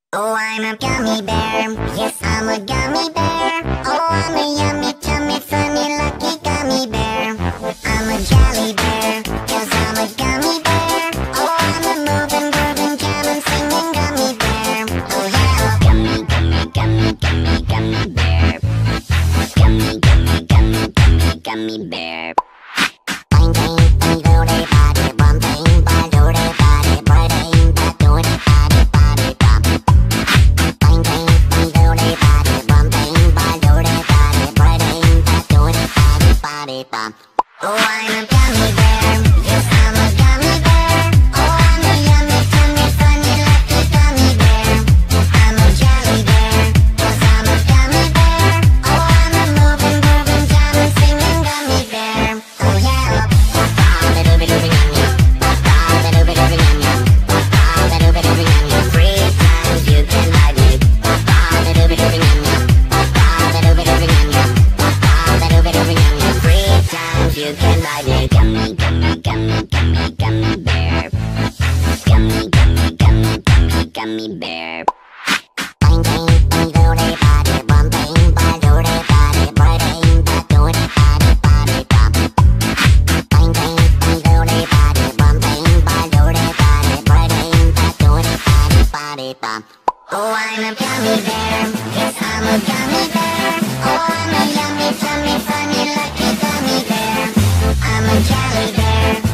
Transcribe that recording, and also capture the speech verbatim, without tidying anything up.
Oh, I'm a gummy bear. Yes, I'm a gummy bear. Oh, I'm a yummy, chummy, funny, lucky gummy bear. I'm a jelly bear, cause I'm a gummy bear. Oh, I'm a moving, grooving, jamming, singing gummy bear. Oh, yeah. Gummy, gummy, gummy, gummy, gummy bear. Gummy, gummy, gummy, gummy, gummy bear. Bang, bang, bang, do they body, bum, bang, bang, do they body, bright, bang, bang, do they body, body, bum. Bang, bang, bang, do they body, bum, bang, bang, do they body, bright, bang, bang, do they body, body, bum. Oh, I'm a gummy bear. Yes, I'm a gummy bear. Oh, I'm a yummy, tummy, funny, lucky gummy bear. I'm a jelly bear, cause I'm a gummy bear. Oh, I'm a moving, grooving, jamming, singing gummy bear. Oh, yeah. Free times you can ride me. Free times you can ride me. Gummy, gummy, gummy, gummy, gummy bear. Gummy, gummy, gummy, gummy, gummy bear. Bang, bang, bang, do they body, bum, bang, bang, do they body, bright, bang, bang, do they body, body, bum. Bang, bang, bang, do they body, bum, bang, bang, do they body, bright, bang, bang, do they body, body, bum. Oh, I'm a gummy bear. Yes, I'm a gummy bear. Oh, I'm a yummy, tummy, funny, lucky gummy bear. I'm a jelly bear.